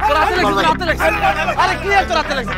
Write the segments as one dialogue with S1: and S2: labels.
S1: রাতে লাগছে আরে কি এত রাতে লাগছে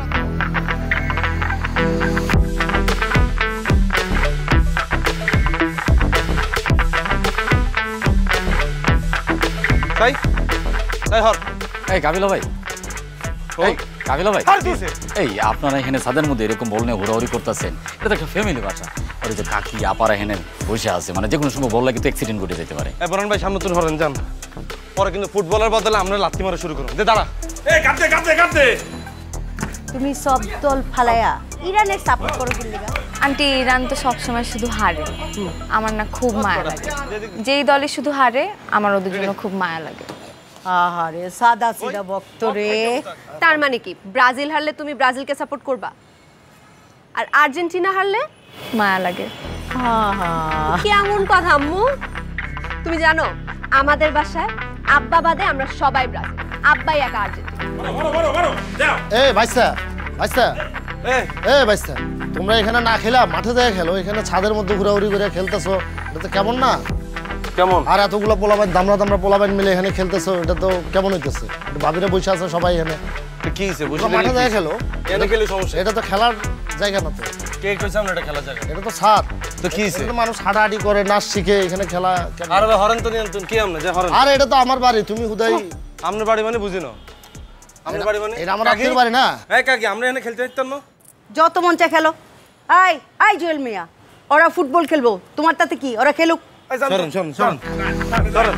S1: তাই তাই হর
S2: এই কাবিলা ভাই কাবিলা ভাই এই আপনারা এখানে ছাদের মধ্যে এরকম বল নিয়ে ঘোরাঘুরি করতেছেন এটা তো একটা ফ্যামিলি বাসা আর যে কাকি আপারা এখানে বসে আছে মানে যে কোনো সময় বল লাগে তো অ্যাক্সিডেন্ট ঘটে যেতে পারে
S1: বরণ ভাই সামনে তুই হরেন যান পরে কিন্তু ফুটবলের বদলে আমরা লাত্তি মারা শুরু করব দে দাঁড়া এই কাঁদতে কাঁদতে কাঁদতে
S3: তুমি সব দল ফালায়া ইরানের সাপোর্ট করো কি লাগা
S4: আন্টি ইরান তো সবসময় শুধু হারে আমার না খুব মায়া লাগে যেই দলে শুধু হারে আমার ওদের জন্য খুব মায়া লাগে
S3: আহারে সাদা সিধা ভক্ত রে
S5: তার মানে কি ব্রাজিল হারলে তুমি ব্রাজিলকে সাপোর্ট করবা আর আর্জেন্টিনা হারলে
S4: মায়া লাগে
S5: কেমন কথা আম্মু তুমি জানো আমাদের বাসায় আব্বা বাদে আমরা সবাই ব্রাজিল আব্বাই একা আর্জেন্টিনা
S6: এই ভাইসা ভাইসা এই ভাইসা তোমরা এখানে না খেলা মাঠে যায় খেলো এখানে ছাদের মধ্যে ঘোরাঘুরি করে খেলতেছো এটা তো কেমন না
S1: কেমন
S6: আর এতগুলো পোলাবাইন দামরা পোলাবাইন মিলে এখানে খেলতেছো এটা তো কেমন হইতেছে ভাবিরা বসে আছে সবাই এখানে
S1: কি হইছে বসে
S6: মাঠে যায় খেলো
S1: এনে খেলে সমস্যা
S6: এটা তো খেলার জায়গা না তো
S1: কে কইছে আমরা এটা খেলা জায়গা
S6: এটা তো ছাদ
S1: তো কি হইছে
S6: মানুষ হাঁটাহাঁটি করে নাচ শিখে এখানে খেলা
S1: আরে ভাই হরেন তো নিয়ন্ত্রণ কি আমনে যে হরেন
S6: আরে এটা তো আমার বাড়ি তুমি হুদাই
S1: আমনের বাড়ি মানে বুঝি না আমনের বাড়ি মানে
S6: এটা আমার আত্মীয়ের বাড়ি না
S1: এই কাকি আমরা এখানে খেলতে যাইতাম না
S3: যত মন চায় খেলো আই আই জুয়েল মিয়া ওরা ফুটবল খেলবো তোমার তাতে কি ওরা খেলুক
S1: চলেন চলেন চলেন চলেন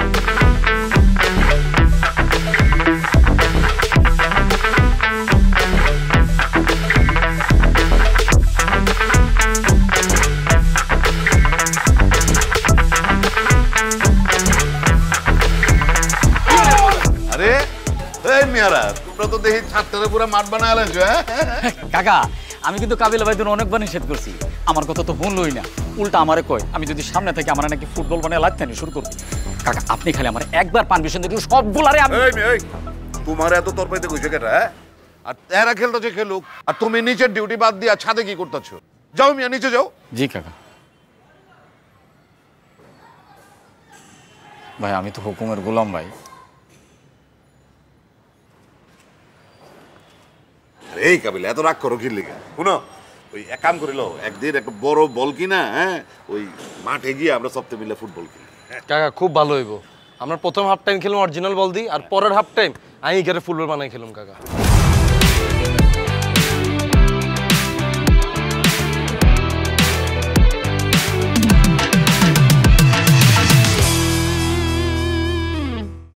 S7: আরে এই মিয়ারা তোমরা তো দেখি ছাত্ররা পুরো মাঠ বানায় আলাইছো হ্যাঁ
S2: কাকা আমি কিন্তু কাবিলা ভাইদের অনেকবার নিষেধ করছি আমার কথা তো শুনলই না উল্টা আমারে কয় আমি যদি সামনে থেকে আমার নাকি ফুটবল বানিয়ে লাইতানি শুরু করব কাকা আপনি খালি আমার একবার পারমিশন দিলে সবগুলারে আমি
S7: এই তোমার এত তরপাইতে কইছো কেটা হ্যাঁ আর এরা খেলতেছে খেলুক আর তুমি নিচের ডিউটি বাদ দিয়া ছাদে কি করতেছো যাও মিয়া নিচে যাও
S2: জি কাকা ভাই আমি তো হুকুমের গোলাম ভাই
S7: এই কাবিলা এত রাগ করো কি লিগা শুনো ওই এক কাম করিল একদিন একটা বড় বল কিনা হ্যাঁ ওই মাঠে গিয়ে আমরা সবতে মিলে ফুটবল খেলি
S1: কাকা খুব ভালো হইব আমরা প্রথম হাফ টাইম খেললাম অরিজিনাল বল দি আর পরের হাফ টাইম আমি এখানে ফুটবল বানাই খেললাম কাকা